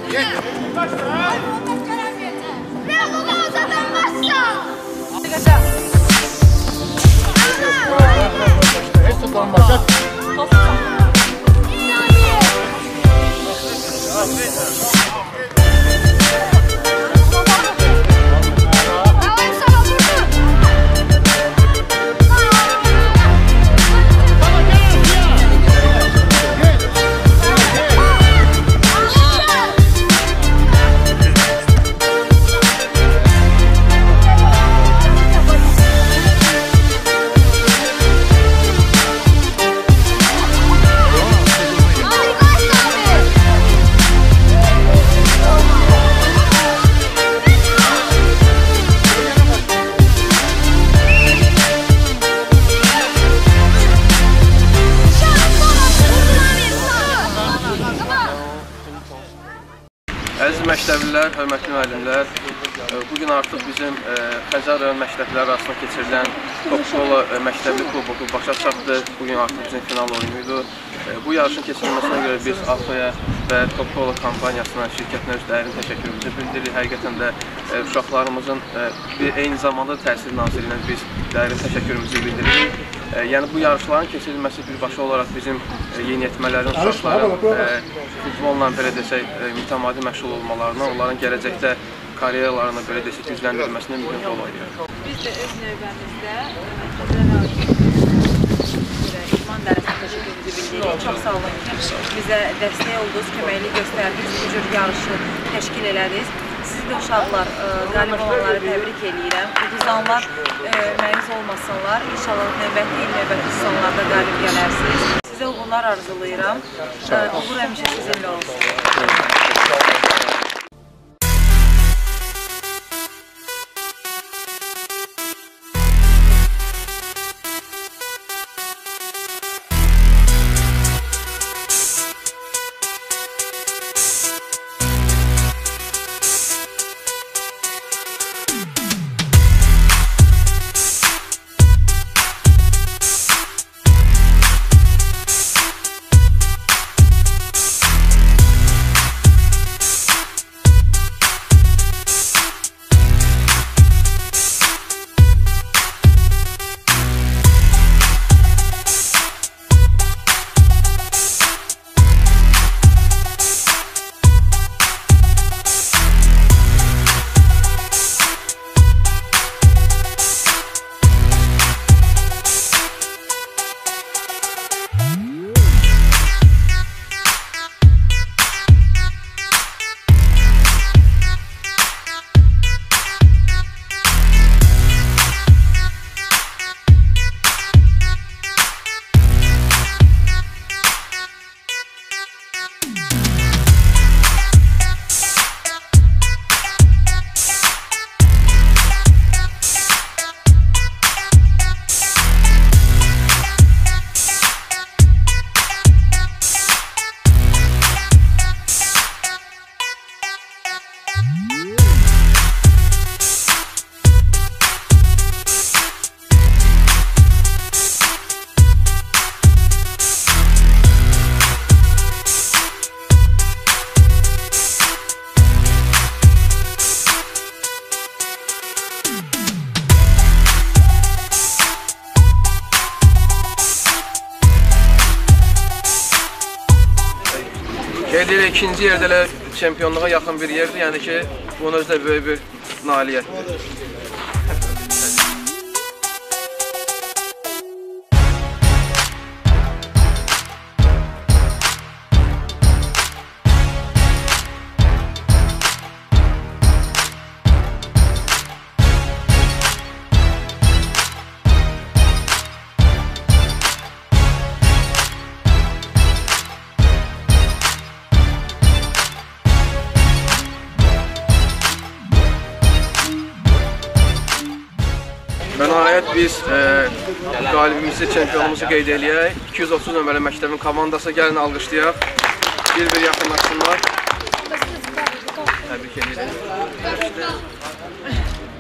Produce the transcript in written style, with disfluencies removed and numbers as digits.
Əziz məktəblilər, hörmətli müəllimlər, bugün artıq bizim Xəzər rayon məktəbləri arasında keçirilən CocaCola məktəbli kuboku başa çatdı. Bugün artıq bizim final oyunuydu. Bu yarışın keçirilməsinə görə biz AFO-ya və CocaCola kompaniyasına, şirkətinə öz dərin təşəkkürümüzü bildiririk. Həqiqətən də uşaqlarımızın eyni zamanda Təhsil Nazirliyinə biz dərin təşəkkürümüzü bildiririk. Yəni bu yarışların keçirilməsi birbaşa olaraq bizim yeniyetmələrin uşaqların futbolla belə desək mütəmadi məşğul olmalarına, onların gələcəkdə karyeralarına belə desək gücləndirilməsinə mühüm rol oynayır. Biz də öz növbəmizdə İman dərinə təşəkkürümüzü bildiririk. Çox sağ olun ki, bizə dəstək oldunuz, köməklik göstərdiniz, bu cür yarışı təşkil elədiniz. Siz də uşaqlar, qalib olanları təbrik edirəm. Uduzanlar məyus olmasınlar. İnşallah növbəti sonlarda qalib gələrsiniz. Sizə uğurlar arzulayıram. Uğur həmişə sizinlə olsun. İkinci yerdə çempionluğa yaxın bir yerdir, yəni ki, bunun özü də böyük bir nailiyyətdir. Və nəhayət biz qalibimizi, çempionumuzu qeyd eləyək. 230 nömrəli məktəbin komandası gəlin alqışlayaq. Bir-bir yaxınlaşsınlar. Təbrik edirik.